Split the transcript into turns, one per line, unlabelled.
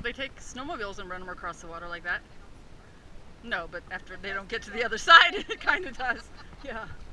they take snowmobiles and run them across the water like that. No, but after they don't get to the other side, it kind of does. Yeah.